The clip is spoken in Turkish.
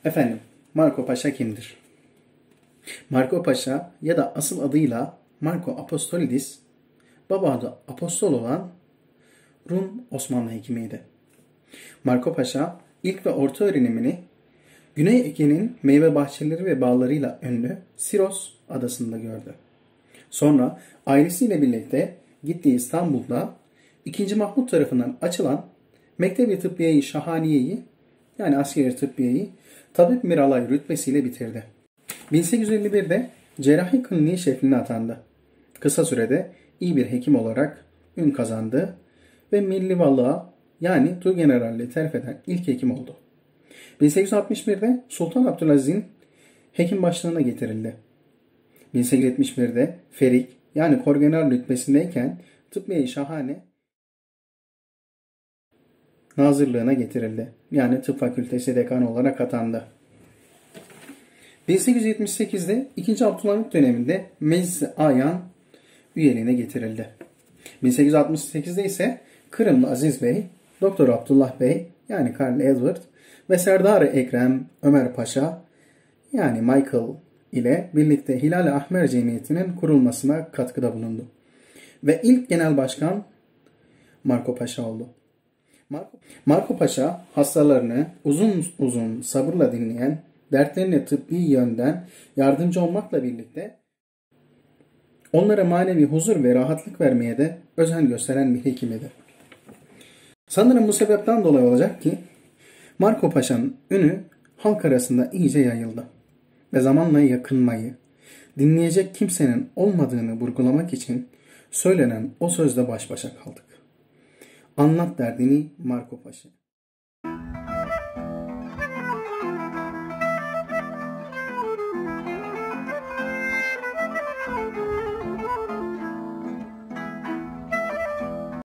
Efendim, Marco Paşa kimdir? Marco Paşa ya da asıl adıyla Marco Apostolidis, baba adı apostol olan Rum Osmanlı hekimiydi. Marco Paşa ilk ve orta öğrenimini Güney Ege'nin meyve bahçeleri ve bağlarıyla ünlü Siros adasında gördü. Sonra ailesiyle birlikte gittiği İstanbul'da 2. Mahmut tarafından açılan Mektebi Tıbbiye-i Şahaniye'yi yani askeri tıbbiyeyi tabip miralay rütbesiyle bitirdi. 1851'de cerrahi kliniği şefliğine atandı. Kısa sürede iyi bir hekim olarak ün kazandı ve milli varlığa yani Tuğgeneralliği terfi eden ilk hekim oldu. 1861'de Sultan Abdülaziz'in hekim başlığına getirildi. 1871'de Ferik yani Korgeneral rütbesindeyken Tıbbiye-i Şahane Nazırlığına getirildi. Yani tıp fakültesi dekanı olarak atandı. 1878'de 2. Abdülhamit döneminde Meclis-i Ayan üyeliğine getirildi. 1868'de ise Kırımlı Aziz Bey, Doktor Abdullah Bey yani Karl Edward ve Serdar-ı Ekrem Ömer Paşa yani Michael ile birlikte Hilal-i Ahmer Cemiyeti'nin kurulmasına katkıda bulundu. Ve ilk genel başkan Marco Paşa oldu. Marco Paşa hastalarını uzun uzun sabırla dinleyen, dertlerine tıbbi yönden yardımcı olmakla birlikte onlara manevi huzur ve rahatlık vermeye de özen gösteren bir hekimidir. Sanırım bu sebepten dolayı olacak ki Marco Paşa'nın ünü halk arasında iyice yayıldı ve zamanla yakınmayı, dinleyecek kimsenin olmadığını vurgulamak için söylenen o sözle baş başa kaldık. Anlat derdini Marco Paşa.